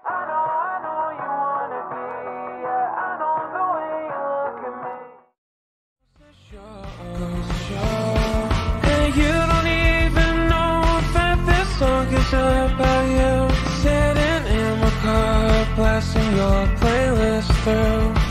I know you wanna be. Yeah, I know the way you look at me. And you don't even know that this song is about you. Sitting in my car, blasting your playlist through.